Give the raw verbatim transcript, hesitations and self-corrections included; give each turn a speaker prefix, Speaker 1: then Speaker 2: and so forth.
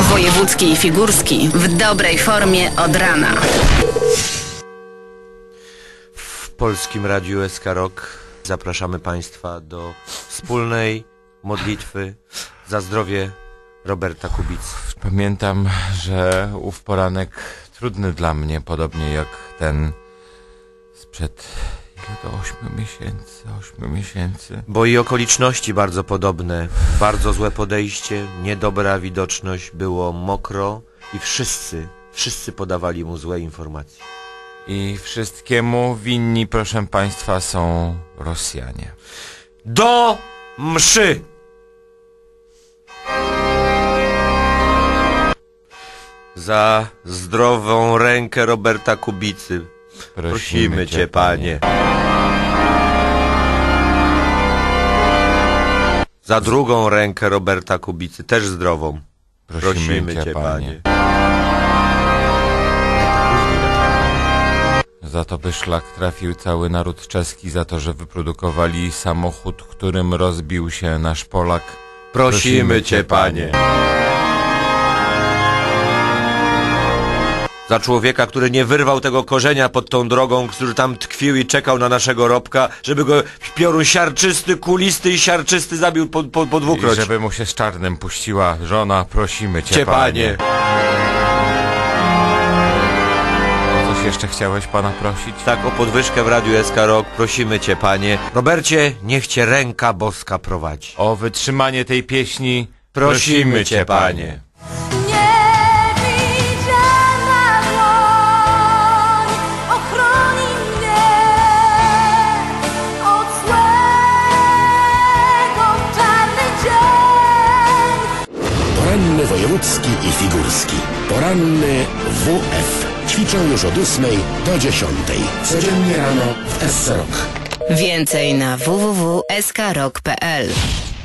Speaker 1: Wojewódzki i Figurski w dobrej formie od rana.
Speaker 2: W Polskim Radiu S K Rock zapraszamy Państwa do wspólnej modlitwy za zdrowie Roberta Kubicy.
Speaker 3: Pamiętam, że ów poranek trudny dla mnie, podobnie jak ten sprzed ile to ośmiu miesięcy, ośmiu miesięcy.
Speaker 2: Bo i okoliczności bardzo podobne, bardzo złe podejście, niedobra widoczność, było mokro i wszyscy, wszyscy podawali mu złe informacje.
Speaker 3: I wszystkiemu winni, proszę Państwa, są Rosjanie.
Speaker 2: Do mszy! Za zdrową rękę Roberta Kubicy prosimy, prosimy Cię, Panie. Za drugą rękę Roberta Kubicy, też zdrową, prosimy, prosimy Cię, Cię, Panie.
Speaker 3: Za to by szlak trafił cały naród czeski, za to, że wyprodukowali samochód, którym rozbił się nasz Polak.
Speaker 2: Prosimy, prosimy Cię, Panie. Za człowieka, który nie wyrwał tego korzenia pod tą drogą, który tam tkwił i czekał na naszego Robka, żeby go piorun siarczysty, kulisty i siarczysty zabił po, po, po dwukroć.
Speaker 3: I żeby mu się z czarnym puściła żona, prosimy Cię,
Speaker 2: Cię
Speaker 3: Panie. O coś jeszcze chciałeś Pana prosić?
Speaker 2: Tak, o podwyżkę w Radiu S K Rock, prosimy Cię, Panie. Robercie, niech Cię ręka boska prowadzi.
Speaker 3: O wytrzymanie tej pieśni prosimy, prosimy Cię, Panie.
Speaker 4: Poranny wojewódzki i figurski. Poranny W F. Ćwiczą już od ósmej do dziesiątej. Codziennie rano w S Rock.
Speaker 1: Więcej na w w w kropka s k rock kropka p l.